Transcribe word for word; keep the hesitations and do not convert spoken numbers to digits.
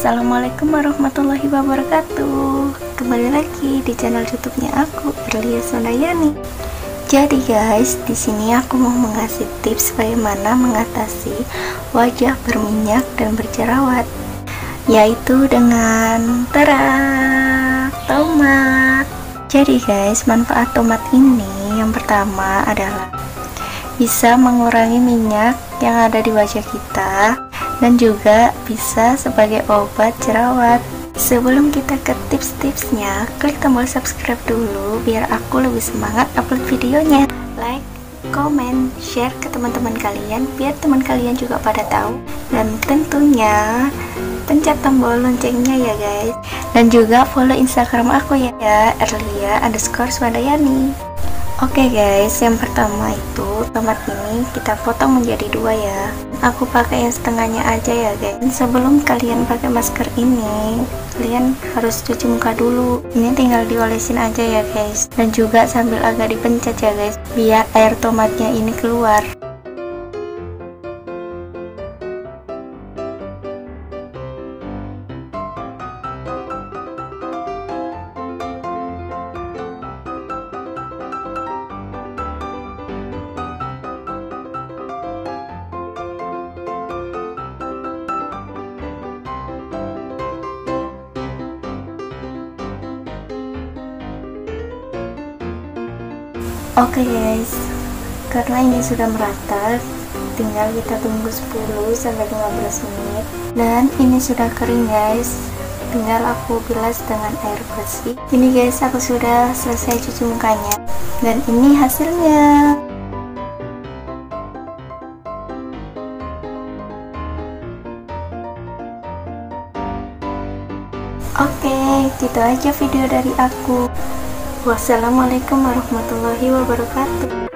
Assalamualaikum warahmatullahi wabarakatuh. Kembali lagi di channel YouTube-nya aku, Erlia Sondayani. Jadi guys, di sini aku mau mengasih tips bagaimana mengatasi wajah berminyak dan berjerawat, yaitu dengan tera tomat. Jadi guys, manfaat tomat ini yang pertama adalah bisa mengurangi minyak yang ada di wajah kita dan juga bisa sebagai obat jerawat. Sebelum kita ke tips-tipsnya, klik tombol subscribe dulu biar aku lebih semangat upload videonya. Like, comment, share ke teman-teman kalian biar teman kalian juga pada tahu, dan tentunya pencet tombol loncengnya ya guys. Dan juga follow Instagram aku ya, ya Erlia underscore Sondayani. Oke okay guys, yang pertama itu tomat ini kita potong menjadi dua ya. Aku pakai yang setengahnya aja ya guys. Sebelum kalian pakai masker ini, kalian harus cuci muka dulu. Ini tinggal diolesin aja ya guys. Dan juga sambil agak dipencet ya guys, biar air tomatnya ini keluar. Oke okay guys, karena ini sudah merata, tinggal kita tunggu sepuluh sampai lima belas menit. Dan ini sudah kering guys, tinggal aku bilas dengan air bersih. Ini guys, aku sudah selesai cuci mukanya, dan ini hasilnya. Oke okay, gitu aja video dari aku. Wassalamualaikum warahmatullahi wabarakatuh.